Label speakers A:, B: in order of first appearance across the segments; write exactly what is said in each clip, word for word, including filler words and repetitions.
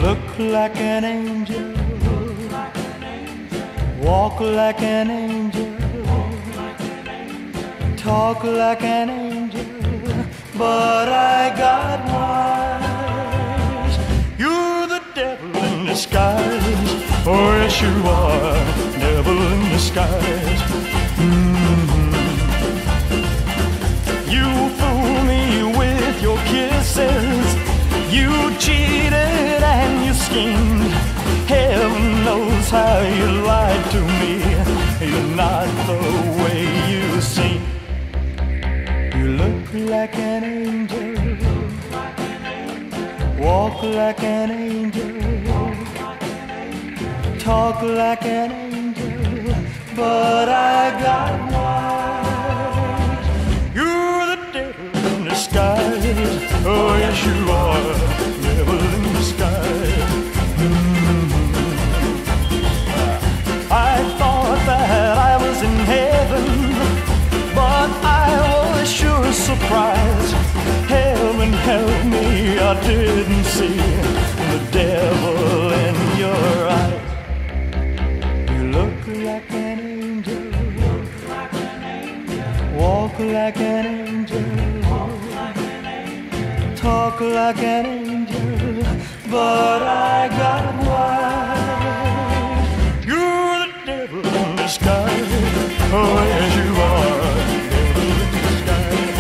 A: look like an angel, walk like an angel, talk like an angel, but I got wise. You're the devil in disguise. Oh yes you are, devil in disguise. Mm-hmm. You fool me with your kisses, you cheated and you schemed. Heaven knows how you lied to me. You're not the way you seem. You look like an angel, walk like an angel, talk like an angel, but I got wise. You're the devil in disguise. Oh yes you are, devil in disguise. Mm-hmm. I thought that I was in heaven, but I was sure surprised. Heaven help me, I didn't see the devil in your eyes. You look like an angel, walk like an angel, talk like an angel, but I got wise. You're the devil in disguise. Oh yes you are, devil in disguise.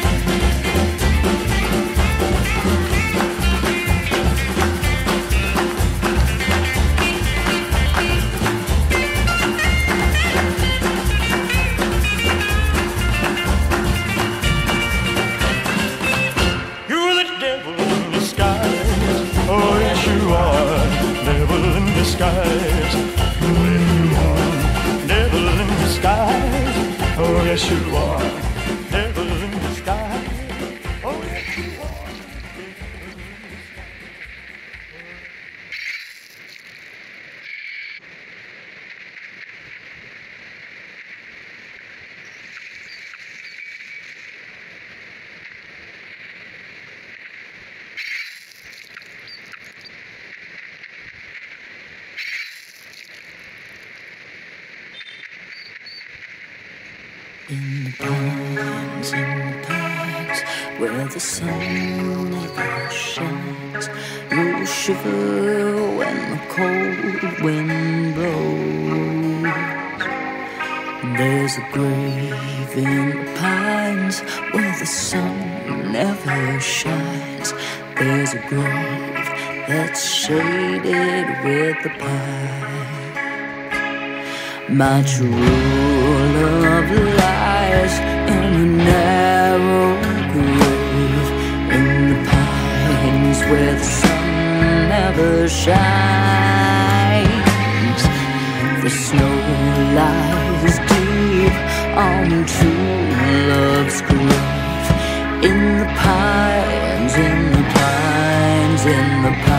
A: You're the devil in disguise. Oh yes you are, devil in disguise. Oh yes you are, devil in disguise. Oh yes you are, devil in disguise. Oh yes you are.
B: In the pines, in the pines, where the sun never shines, you'll shiver when the cold wind blows. There's a grave in the pines where the sun never shines. There's a grave that's shaded with the pine. My true love lies in a narrow grave in the pines where the sun never shines. The snow lies deep on true love's grave in the pines, in the pines, in the pines.